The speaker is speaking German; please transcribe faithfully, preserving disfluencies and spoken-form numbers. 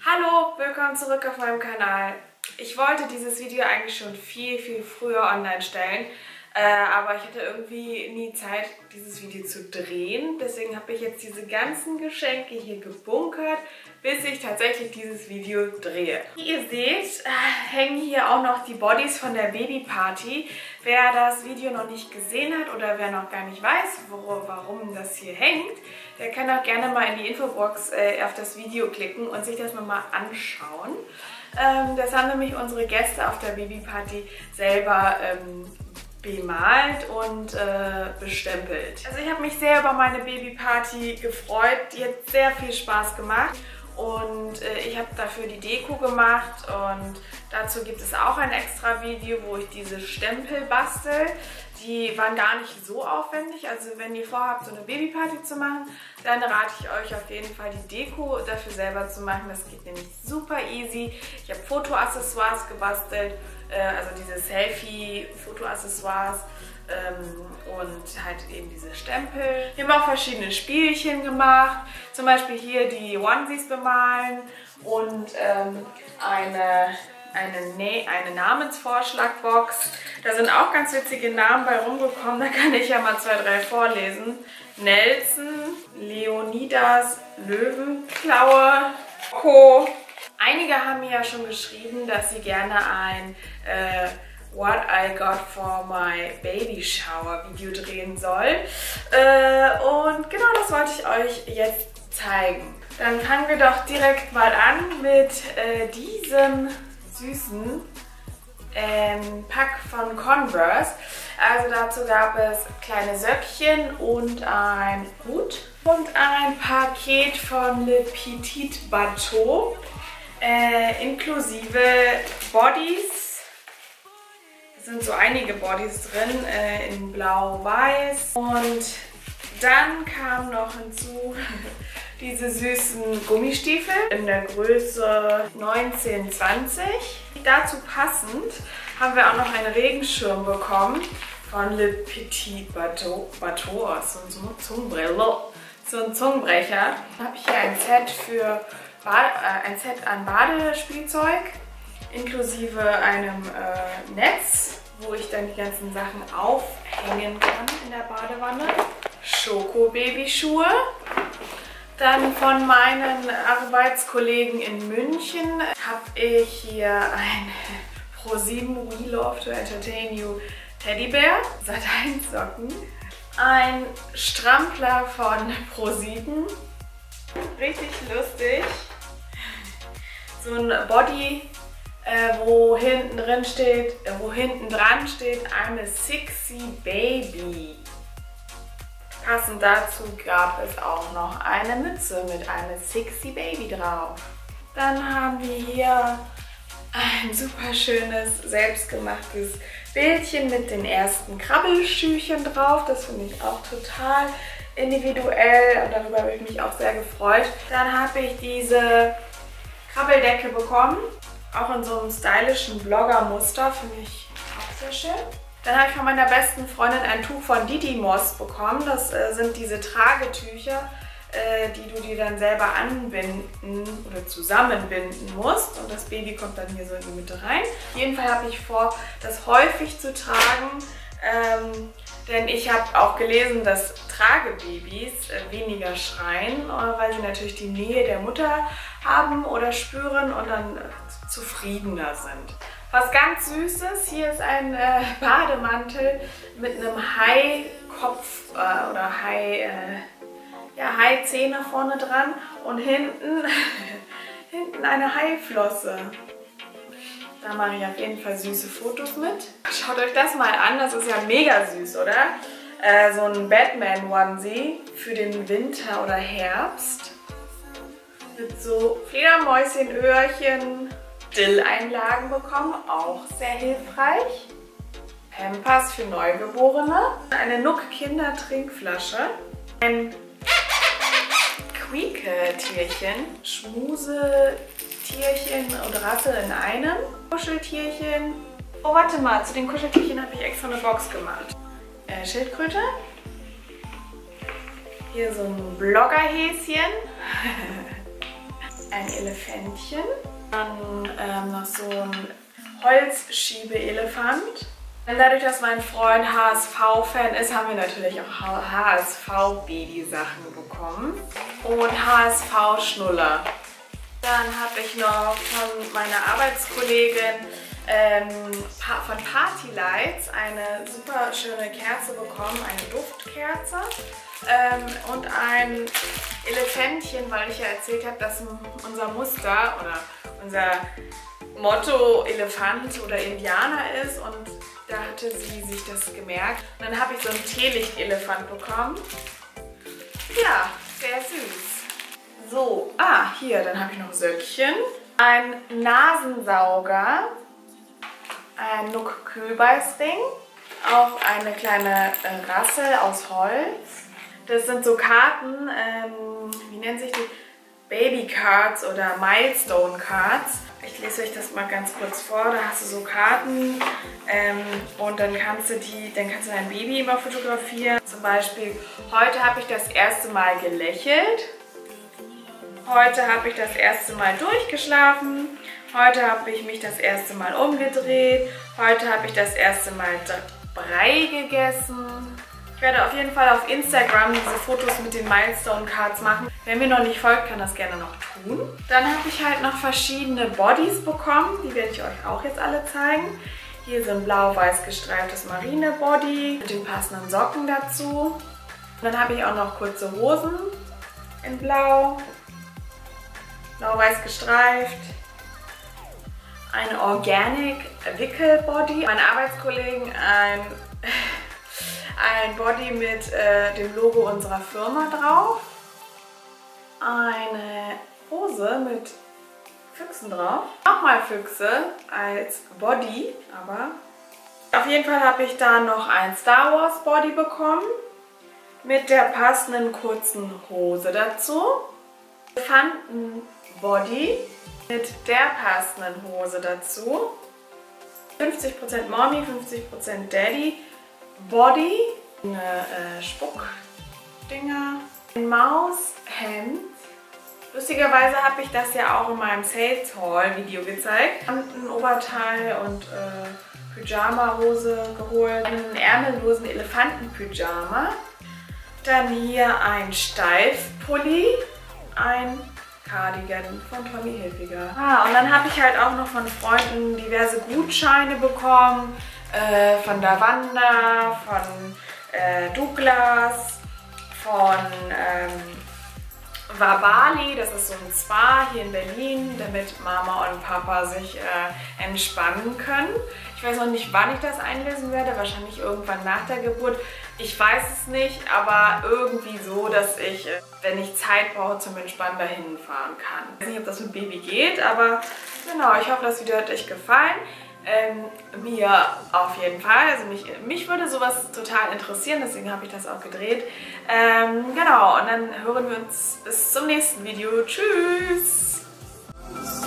Hallo, willkommen zurück auf meinem Kanal. Ich wollte dieses Video eigentlich schon viel, viel früher online stellen, äh, aber ich hatte irgendwie nie Zeit, dieses Video zu drehen. Deswegen habe ich jetzt diese ganzen Geschenke hier gebunkert, bis ich tatsächlich dieses Video drehe. Wie ihr seht, äh, hängen hier auch noch die Bodies von der Babyparty. Wer das Video noch nicht gesehen hat oder wer noch gar nicht weiß, wo, warum das hier hängt, der kann auch gerne mal in die Infobox äh, auf das Video klicken und sich das nochmal anschauen. Ähm, das haben nämlich unsere Gäste auf der Babyparty selber ähm, bemalt und äh, bestempelt. Also ich habe mich sehr über meine Babyparty gefreut. Die hat sehr viel Spaß gemacht. Und äh, ich habe dafür die Deko gemacht und dazu gibt es auch ein extra Video, wo ich diese Stempel bastel. Die waren gar nicht so aufwendig, also wenn ihr vorhabt, so eine Babyparty zu machen, dann rate ich euch auf jeden Fall die Deko dafür selber zu machen. Das geht nämlich super easy. Ich habe Fotoaccessoires gebastelt, äh, also diese Selfie-Fotoaccessoires. Ähm, und halt eben diese Stempel. Wir haben auch verschiedene Spielchen gemacht, zum Beispiel hier die Onesies bemalen und ähm, eine, eine, ne eine Namensvorschlagbox. Da sind auch ganz witzige Namen bei rumgekommen, da kann ich ja mal zwei, drei vorlesen. Nelson, Leonidas, Löwenklaue, Co. Einige haben mir ja schon geschrieben, dass sie gerne ein äh, What I got for my baby shower Video drehen soll. Äh, und genau das wollte ich euch jetzt zeigen. Dann fangen wir doch direkt mal an mit äh, diesem süßen ähm, Pack von Converse. Also dazu gab es kleine Söckchen und ein Hut und ein Paket von Le Petit Bateau äh, inklusive Bodies. Es sind so einige Bodies drin, äh, in blau-weiß. Und dann kam noch hinzu diese süßen Gummistiefel in der Größe neunzehn zwanzig. Dazu passend haben wir auch noch einen Regenschirm bekommen von Le Petit Bateau. Bateau, so ein Zungenbrecher. So ein Zungenbrecher. Dann habe ich hier ein Set, für Bade, äh, ein Set an Badespielzeug. Inklusive einem äh, Netz, wo ich dann die ganzen Sachen aufhängen kann in der Badewanne. Schoko-Babyschuhe. Dann von meinen Arbeitskollegen in München habe ich hier ein Pro sieben We Love to Entertain You Teddybär. Satin-Socken. Ein Strampler von Pro sieben. Richtig lustig. So ein Body, Äh, wo hinten drin steht, äh, wo hinten dran steht, I'm a sexy baby. Passend dazu gab es auch noch eine Mütze mit einem sexy baby drauf. Dann haben wir hier ein super schönes, selbstgemachtes Bildchen mit den ersten Krabbelschüchen drauf. Das finde ich auch total individuell und darüber habe ich mich auch sehr gefreut. Dann habe ich diese Krabbeldecke bekommen. Auch in so einem stylischen Blogger-Muster, finde ich auch sehr schön. Dann habe ich von meiner besten Freundin ein Tuch von Didymos bekommen. Das äh, sind diese Tragetücher, äh, die du dir dann selber anbinden oder zusammenbinden musst. Und das Baby kommt dann hier so in die Mitte rein. Auf jeden Fall habe ich vor, das häufig zu tragen. Ähm, denn ich habe auch gelesen, dass Tragebabys äh, weniger schreien, äh, weil sie natürlich die Nähe der Mutter haben oder spüren und dann äh, zufriedener sind. Was ganz Süßes, hier ist ein äh, Bademantel mit einem Hai-Kopf äh, oder Hai, äh, ja, Hai-Zähne vorne dran und hinten, hinten eine Haiflosse. Da mache ich auf jeden Fall süße Fotos mit. Schaut euch das mal an, das ist ja mega süß, oder? Äh, so ein Batman-Onesie für den Winter oder Herbst. Mit so Fledermäuschen-Öhrchen, Dill-Einlagen bekommen, auch sehr hilfreich. Pampers für Neugeborene. Eine Nuck-Kinder-Trinkflasche. Ein Quieke-Tierchen. Schmuse-Tierchen und Rasse in einem. Kuscheltierchen. Oh, warte mal, zu den Kuscheltierchen habe ich extra eine Box gemacht. Äh, Schildkröte. Hier so ein Bloggerhäschen. ein Elefantchen. Dann ähm, noch so ein Holzschiebeelefant. Dadurch, dass mein Freund H S V-Fan ist, haben wir natürlich auch H S V-Baby-Sachen bekommen. Und H S V-Schnuller. Dann habe ich noch von meiner Arbeitskollegin ähm, von Party Lights eine super schöne Kerze bekommen, eine Duftkerze. Ähm, und ein Elefantchen, weil ich ja erzählt habe, dass unser Muster oder unser Motto Elefant oder Indianer ist, und da hatte sie sich das gemerkt. Und dann habe ich so einen Teelichtelefant bekommen. Ja, sehr süß. So, ah, hier, dann habe ich noch Söckchen. Ein Nasensauger. Ein Nuck-Kühlbeißring. Auch eine kleine äh, Rassel aus Holz. Das sind so Karten, ähm, wie nennen sich die? Baby Cards oder Milestone Cards. Ich lese euch das mal ganz kurz vor. Da hast du so Karten ähm, und dann kannst du die, dann kannst du dein Baby immer fotografieren. Zum Beispiel, heute habe ich das erste Mal gelächelt. Heute habe ich das erste Mal durchgeschlafen. Heute habe ich mich das erste Mal umgedreht. Heute habe ich das erste Mal Brei gegessen. Ich werde auf jeden Fall auf Instagram diese Fotos mit den Milestone Cards machen. Wer mir noch nicht folgt, kann das gerne noch tun. Dann habe ich halt noch verschiedene Bodies bekommen. Die werde ich euch auch jetzt alle zeigen. Hier so ein blau-weiß gestreiftes Marine-Body mit den passenden Socken dazu. Und dann habe ich auch noch kurze Hosen in blau. Blau-weiß gestreift. Eine Organic Wickel-Body. Meine Arbeitskollegen ein... Ein Body mit äh, dem Logo unserer Firma drauf. Eine Hose mit Füchsen drauf. Nochmal Füchse als Body, aber... Auf jeden Fall habe ich da noch ein Star Wars Body bekommen. Mit der passenden kurzen Hose dazu. Elefanten Body mit der passenden Hose dazu. fünfzig Prozent Mommy, fünfzig Prozent Daddy. Body, eine äh, Spuckdinger, ein Maushemd. Lustigerweise habe ich das ja auch in meinem Sales Haul Video gezeigt. Ein Oberteil und äh, Pyjama-Hose geholt, einen ärmellosen Elefanten-Pyjama. Dann hier ein Steifpulli, ein Cardigan von Tommy Hilfiger. Ah, und dann habe ich halt auch noch von Freunden diverse Gutscheine bekommen. Äh, von Davanda, von äh, Douglas, von ähm, Vabali, das ist so ein Spa hier in Berlin, damit Mama und Papa sich äh, entspannen können. Ich weiß noch nicht, wann ich das einlösen werde, wahrscheinlich irgendwann nach der Geburt. Ich weiß es nicht, aber irgendwie so, dass ich, äh, wenn ich Zeit brauche zum Entspannen, dahin fahren kann. Ich weiß nicht, ob das mit Baby geht, aber genau, ich hoffe, das Video hat euch gefallen. Ähm, mir auf jeden Fall. Also mich, mich würde sowas total interessieren, deswegen habe ich das auch gedreht. Ähm, genau, und dann hören wir uns bis zum nächsten Video. Tschüss!